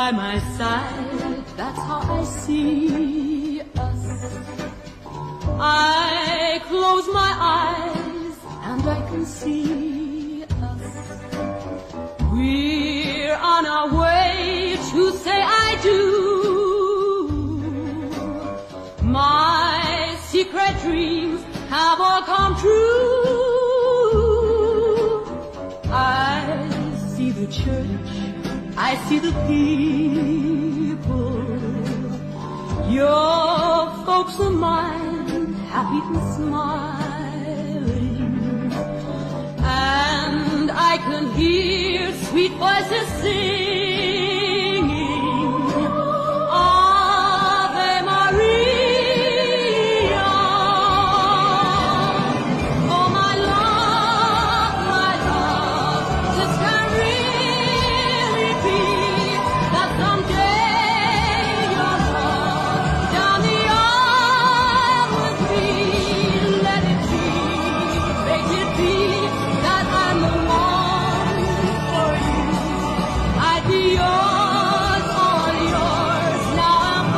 by my side, that's how I see us. I close my eyes and I can see us. We're on our way to say I do. My secret dreams have all come true. I see the church, I see the people. Your folks are mine, happy and smiling. And I can hear sweet voices singing Ave Maria. Oh my love, this can really be that someday you'll walk down the aisle with me. Let it be, make it be that I'm the one for you. I'd be yours, all yours, now and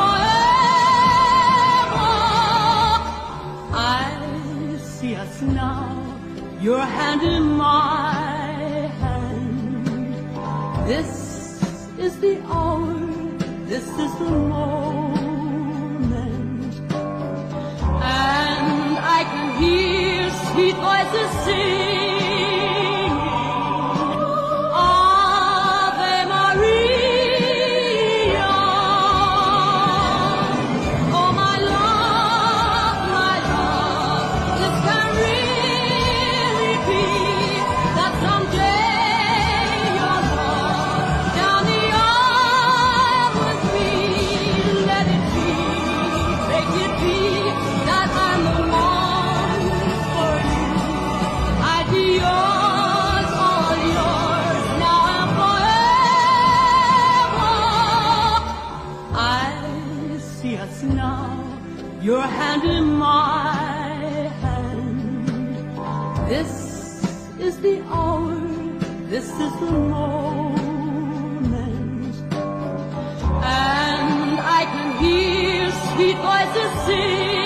forever. I see us now, your hand in my hand. This is the hour, this is the moment. And I can hear sweet voices singing Ave Maria. Oh my love, this can really be that someday you'll walk down the aisle with me. Let it be, make it be that I'm the one for you. I'd be yours, all yours, now and forever. I see us now, your hand in my hand. This is the hour, this is the moment. And I can hear sweet voices sing